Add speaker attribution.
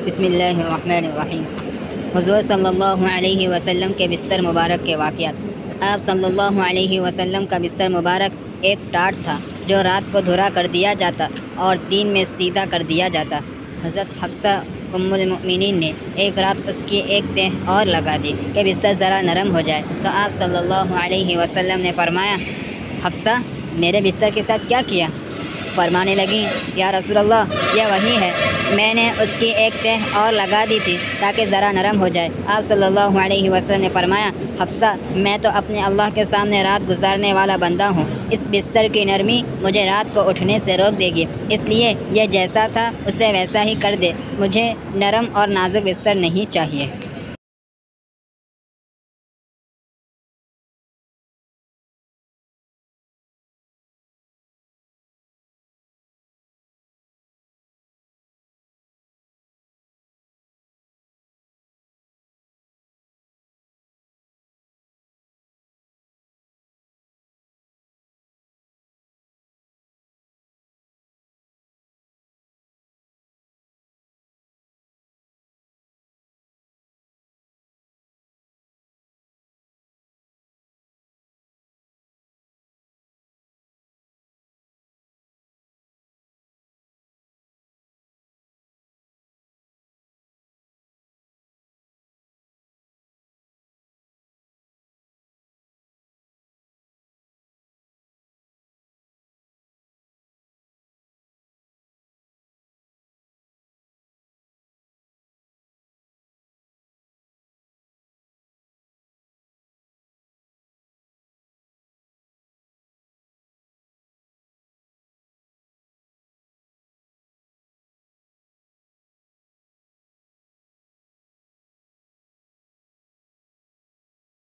Speaker 1: بسم اللہ الرحمن الرحیم۔ حضور صلی اللہ علیہ وسلم کے بستر مبارک کے واقعات۔ آپ صلی اللہ علیہ وسلم کا بستر مبارک ایک ٹاٹ تھا جو رات کو دھرا کر دیا جاتا اور دن میں سیدھا کر دیا جاتا۔ حضرت حفصہ ام المؤمنین نے ایک رات اس کی ایک تہ اور لگا دی کہ بستر ذرا نرم ہو جائے، تو آپ صلی اللہ علیہ وسلم نے فرمایا، حفصہ میرے بستر کے ساتھ کیا کیا؟ فرمانے لگیں، یا رسول اللہ، یہ وہی ہے، میں نے اس کی ایک تہ اور لگا دی تھی تاکہ ذرا نرم ہو جائے۔ آپ صلی اللہ علیہ وسلم نے فرمایا، حفصہ میں تو اپنے اللہ کے سامنے رات گزارنے والا بندہ ہوں، اس بستر کی نرمی مجھے رات کو اٹھنے سے روک دے گی، اس لیے یہ جیسا تھا اسے ویسا ہی کر دے، مجھے نرم اور نازک بستر نہیں چاہیے۔